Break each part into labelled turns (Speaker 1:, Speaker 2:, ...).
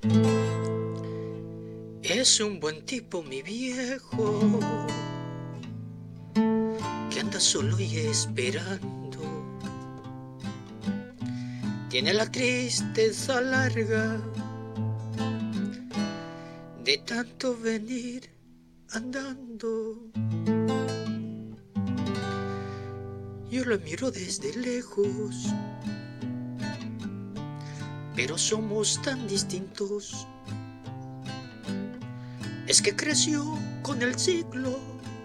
Speaker 1: Es un buen tipo mi viejo, que anda solo y esperando. Tiene la tristeza larga de tanto venir andando. Yo lo miro desde lejos, pero somos tan distintos. Es que creció con el siglo,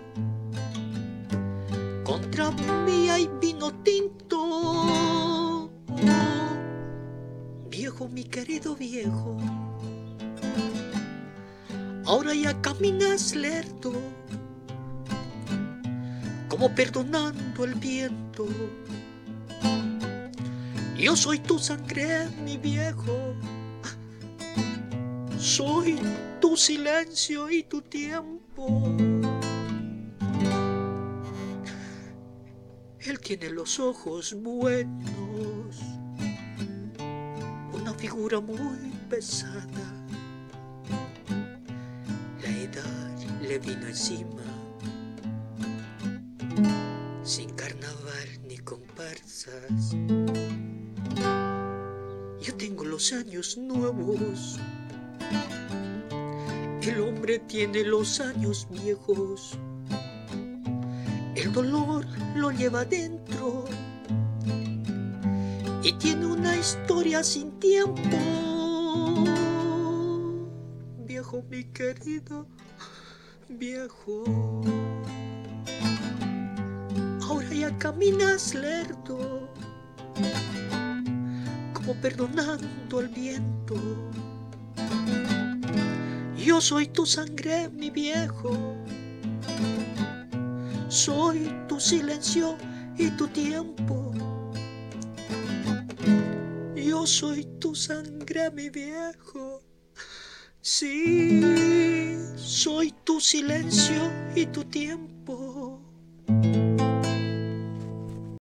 Speaker 1: contra mí hay vino tinto. Viejo, mi querido viejo, ahora ya caminas lerdo, como perdonando el viento. Yo soy tu sangre, mi viejo, soy tu silencio y tu tiempo. Él tiene los ojos buenos, una figura muy pesada. La edad le vino encima, sin carnaval ni comparsas. Yo tengo los años nuevos, el hombre tiene los años viejos. El dolor lo lleva dentro y tiene una historia sin tiempo. Viejo, mi querido viejo, ahora ya caminas lerdo, como perdonando el viento. Yo soy tu sangre, mi viejo, soy tu silencio y tu tiempo. Yo soy tu sangre, mi viejo. Sí, soy tu silencio y tu tiempo.